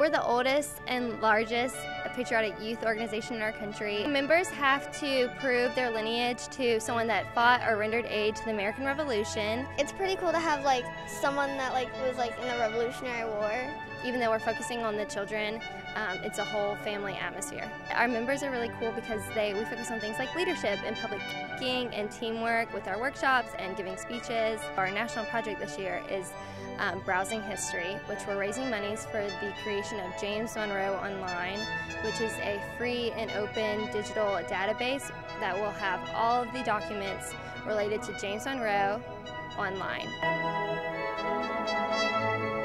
We're the oldest and largest patriotic youth organization in our country. Members have to prove their lineage to someone that fought or rendered aid to the American Revolution. It's pretty cool to have someone that was in the Revolutionary War. Even though we're focusing on the children, it's a whole family atmosphere. Our members are really cool because we focus on things like leadership and public speaking and teamwork with our workshops and giving speeches. Our national project this year is Browsing History, which we're raising monies for the creation of James Monroe Online, which is a free and open digital database that will have all of the documents related to James Monroe online.